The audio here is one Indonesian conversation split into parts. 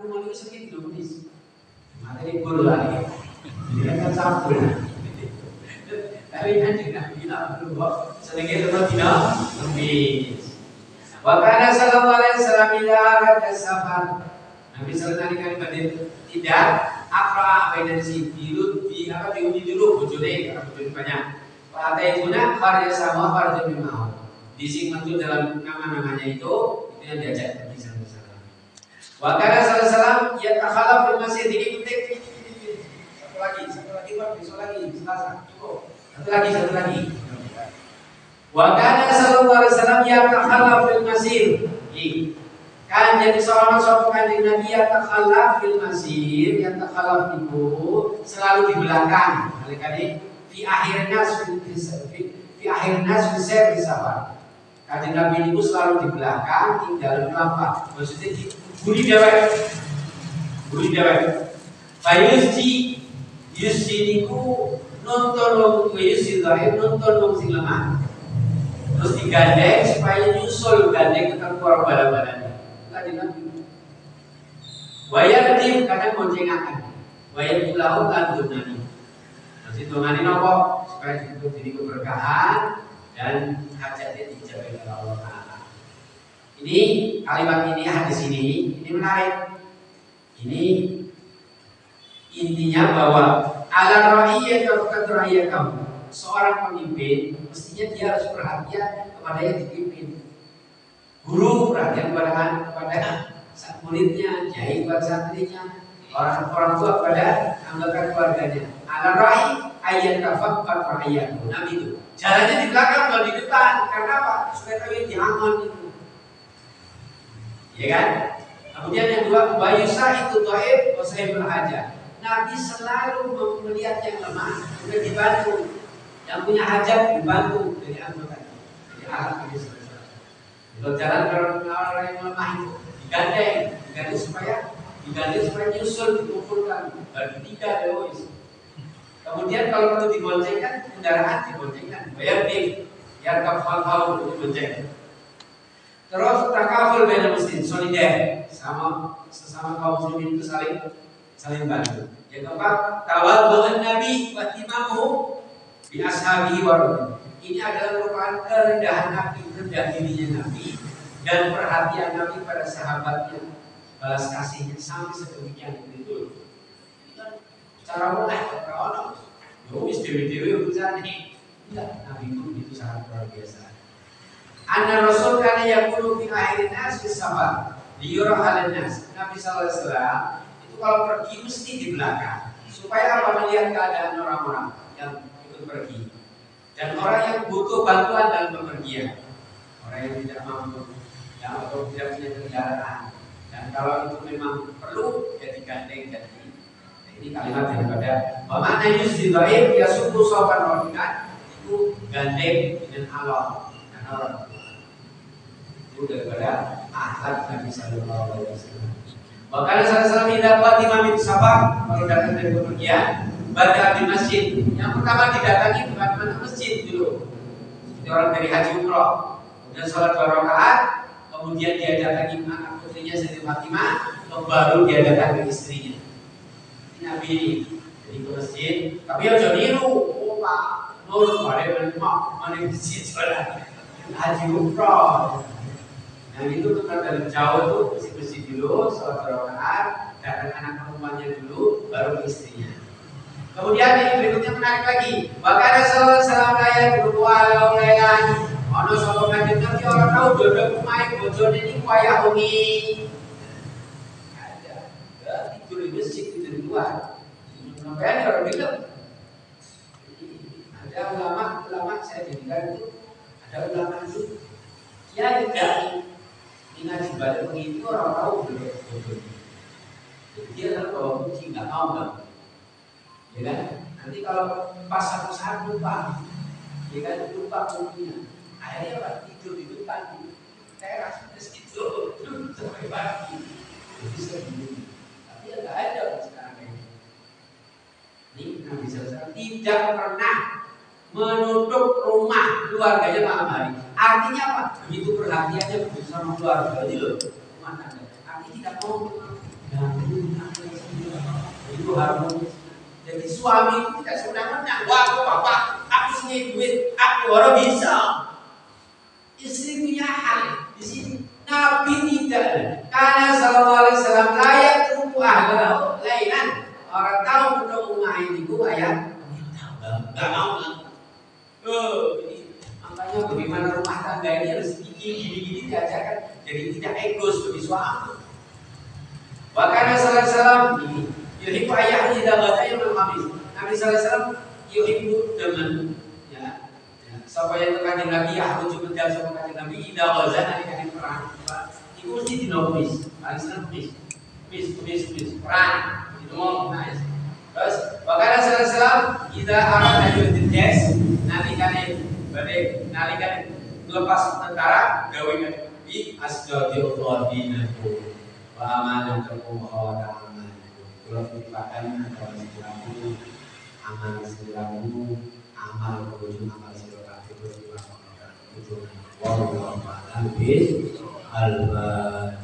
rumah itu sakit loh nis. Materi guru lagi. Jadi kan campur. Tapi kan tidak bilang dulu sedikit itu tidak lebih. Wakana sallallahu alaihi wasallam ila safar. Nabi sallallahu alaihi wasallam tidak akra bainan si dirut di apa diuji dulu bojone karena bojone banyak. Pada itu nak karya sama karya memang. Disinggung dalam nama-namanya itu yang diajak Nabi sallallahu alaihi wasallam. Wakana sallallahu alaihi wasallam ya takhalaf fil masjid ini penting. Satu lagi besok lagi Selasa cukup. Satu lagi. Wa kana sallallahu alaihi wasallam yatakhallaf fil masir. Kan jadi seorang sosok kanjeng Nabi yatakhallaf fil masir, yatakhallaf itu selalu di belakang. Kali-kali fi akhir nas fi safar. Kanjeng Nabi itu selalu di belakang tinggal apa? Maksudnya buri dewek. Yusi niku nonton wong sing lemah. Terus digandeng supaya nyusul gandeng ke keluar badan-badannya. Tadi Nabi. Wayar tim kadang boncengakan. Wayar pulau kan dunani. Terus hitungane nopo supaya hidup jadi keberkahan dan hajatnya dijaga oleh Allah Taala. Ini kalimat ini hadis ini menarik. Ini intinya bahwa ala ra'iyya kamu seorang pemimpin mestinya dia harus perhatian kepada yang dipimpin. Guru perhatian kepada muridnya, kiai kepada santrinya, orang tua kepada anggota keluarganya. Ala ra'i ayat tafaqqat ra'iyyahu. Nabi itu jalannya di belakang bukan di depan. Karena apa? Supaya kalian diaman itu. Ya kan? Kemudian yang kedua, bayusa itu dhaif wa sahibul hajah. Nabi selalu melihat yang lemah, juga dibantu. Yang punya hajat dibantu dari anggotanya, dari alat ini selesai. Kalau jalan orang yang lemah itu digandeng supaya nyusul dikumpulkan. Bagi tiga dewas. Kemudian kalau perlu diboncengkan, kendaraan diboncengkan. Bayar tim, biar kafal dibonceng. Terus takaful bainal muslimin, solider sama sesama kaum muslimin itu saling bantu. Yang keempat, tawadhu'an Nabi wa timamu bi ashabihi wa radhi. Ini adalah merupakan kerendahan Nabi, rendah dirinya Nabi dan perhatian Nabi pada sahabatnya, balas kasihnya sampai sedemikian itu. Cara mulai kalau wis dewi-dewi urusane. Enggak, Nabi itu sangat luar biasa. Anna Rasul kana yaqulu fi akhirin nas fi safar liyura halan nas. Nabi sallallahu alaihi wasallam itu kalau pergi mesti di belakang supaya apa? Melihat keadaan orang-orang yang ikut pergi dan orang yang butuh bantuan dalam bepergian, orang yang tidak mampu, yang atau tidak punya kendaraan. Dan kalau itu memang perlu ya digandeng jadi. Ini kalimat daripada makna yusdibain ya suku sopan rohikan itu gandeng dengan Allah karena orang itu daripada akhlak Nabi Sallallahu Alaihi Wasallam. Bahkan salah tidak imam sahabat kalau datang dari bepergian pada di masjid. Yang pertama didatangi bukan mana masjid dulu. Seperti orang dari haji umroh, kemudian sholat 2 rakaat, kemudian dia datangi anak putrinya Siti Fatimah, baru dia datangi istrinya. Ini Nabi ini jadi ke masjid, tapi yang niru, Pak Nur kemarin mana masjid sholat haji umroh. Yang itu tukar dari jauh itu bersih-bersih dulu, sholat 2 rakaat, datang anak perempuannya dulu, baru istrinya. Kemudian yang berikutnya menarik lagi. Bahkan salam kaya berbual olehan. Ono sapa kanjeng Nabi orang tahu dodok kumahe bojone niku wayah wengi. Ada. Tidur di masjid tidur di luar. Sampai orang bilang. Ada ulama saya jadikan itu ada ulama itu ya tidak ngaji balik begitu orang tahu dodok bojone. Jadi dia kan bawa kunci nggak tahu nggak. Ya kan? Nanti kalau pas satu saat lupa, ya kan lupa kuncinya. Akhirnya apa? Tidur di depan teras terus tidur sampai pagi. Jadi segini. Tapi ya nggak ada sekarang ini. Ini Nabi SAW tidak pernah menutup rumah keluarganya malam hari. Artinya apa? Begitu perhatiannya begitu sama keluarga ini loh. Artinya tidak mau itu harmonis. Jadi suami itu tidak semena-mena. Wah, aku bapak, aku sini duit, aku orang bisa. Istri punya hal di sini. Nabi tidak. Karena sallallahu alaihi wasallam layak ruku ahlahu lailan. Orang tahu untuk rumah ini bu ayat. Enggak mau lah. Makanya bagaimana rumah tangga ini harus gini-gini diajarkan. Jadi tidak egois bagi suami. Bahkan sallallahu alaihi wasallam ini yuhibbu ayyahu idza ghada yaumul khamis. Nabi sallallahu alaihi wasallam yuhibbu teman ya. Sapa yang kanjeng Nabi ya aku coba jalan sama kanjeng Nabi idza ghada nalika perang. Iku mesti dinomis. Paling seneng mis perang. Itu mau nice. Terus bahkan sallallahu alaihi wasallam idza arada yuhdis nalika lepas tentara gawe bi asjadillahi wa amanatukum wa ta'aman. Kalau dipakai kalau siramu amal siramu amal kebujung amal siramu itu dilakukan ujung wallahu a'lam al-Fatihah.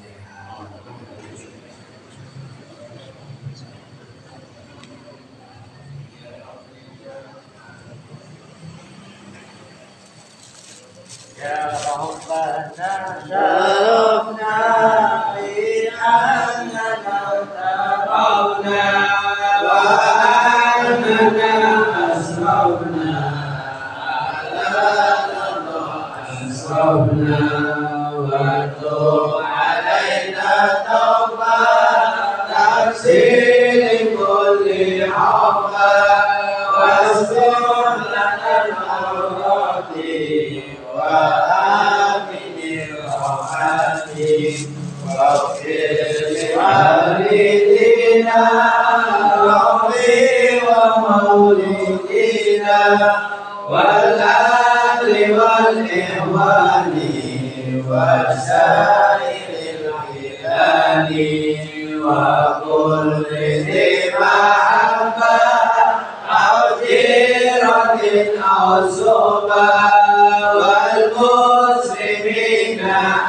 يا ربنا شرفنا بأننا تركنا وأننا أسرفنا أسرفنا وتب علينا توبة تغسل كل حظا واستر لنا الأوراق وآمن الروحات واغفر لوالدينا ربي ومولدينا والأهل والإخوان وسائر البلاد وكل ذي محبة أو جيرة أو صحبة والمسلمين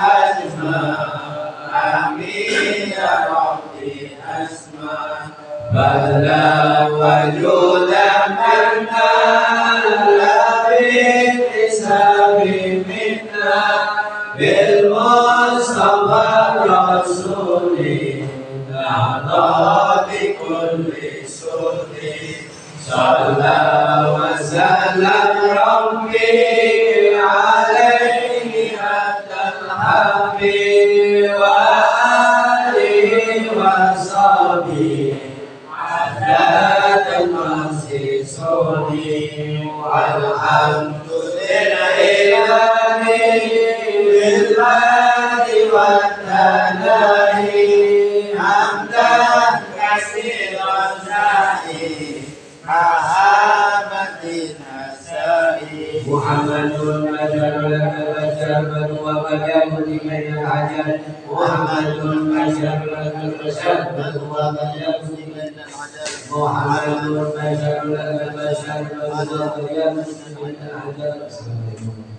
أجمعين يا ربي أسمع بذلا وجودا منا لا بالحساب منا بالمصطفى الرسول نعطى بكل سر صلى وسلم ربي عليه حتى الحبيب وآله وصحبه عدد المسيسون والحمد لله بالمال والتلاهي حمدا كثيرا زاهي محمد النسائي محمد بشر لك بشر وبيان لمن العجل محمد بشر لك بشر وبيان لمن العجل محمد بشر لك بشر وبيان لمن العجل